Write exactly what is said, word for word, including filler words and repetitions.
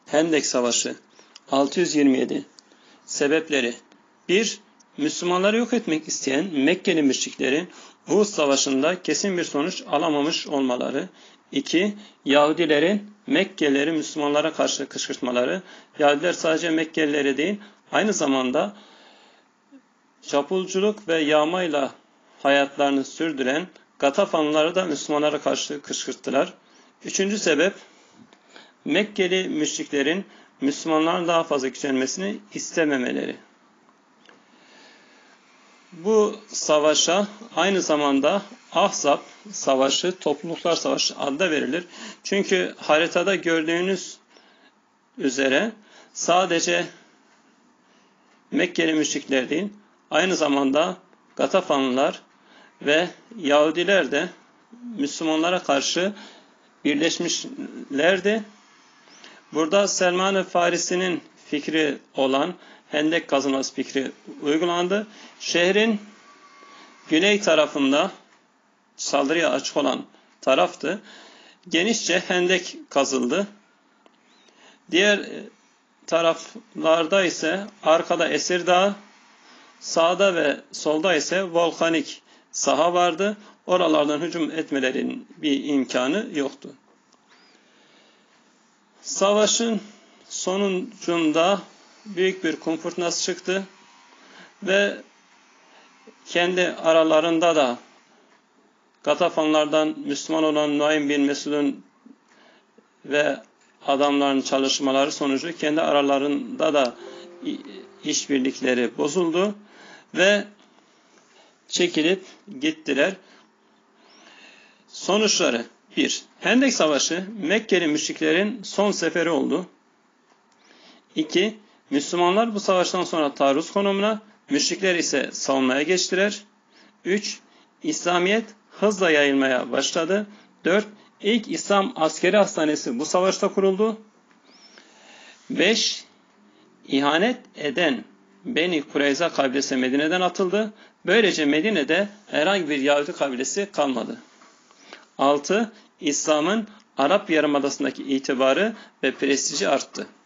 Hendek Savaşı altı yüz yirmi yedi. Sebepleri: bir Müslümanları yok etmek isteyen Mekkeli müşriklerin Uhud Savaşı'nda kesin bir sonuç alamamış olmaları. iki Yahudilerin Mekkelileri Müslümanlara karşı kışkırtmaları. Yahudiler sadece Mekkelileri değil, aynı zamanda çapulculuk ve yağmayla hayatlarını sürdüren Gatafanlıları da Müslümanlara karşı kışkırttılar. Üçüncü sebep, Mekkeli müşriklerin Müslümanların daha fazla güçlenmesini istememeleri. Bu savaşa aynı zamanda Ahzab Savaşı, Topluluklar Savaşı adı da verilir. Çünkü haritada gördüğünüz üzere sadece Mekkeli müşrikler değil, aynı zamanda Gatafanlılar ve Yahudiler de Müslümanlara karşı birleşmişlerdi. Burada Selman-ı Farisi'nin fikri olan hendek kazılması fikri uygulandı. Şehrin güney tarafında saldırıya açık olan taraftı. Genişçe hendek kazıldı. Diğer taraflarda ise arkada Esir Dağı, sağda ve solda ise volkanik saha vardı. Oralardan hücum etmelerinin bir imkanı yoktu. Savaşın sonucunda büyük bir kum fırtınası çıktı ve kendi aralarında da Gatafanlardan Müslüman olan Nuaym bin Mesud'un ve adamların çalışmaları sonucu kendi aralarında da işbirlikleri bozuldu ve çekilip gittiler. Sonuçları: bir Hendek Savaşı Mekkeli müşriklerin son seferi oldu. iki Müslümanlar bu savaştan sonra taarruz konumuna, müşrikler ise savunmaya geçtiler. üç İslamiyet hızla yayılmaya başladı. dört İlk İslam askeri hastanesi bu savaşta kuruldu. beş İhanet eden Beni Kureyza kabilesi Medine'den atıldı. Böylece Medine'de herhangi bir Yahudi kabilesi kalmadı. altı İslam'ın Arap Yarımadası'ndaki itibarı ve prestiji arttı.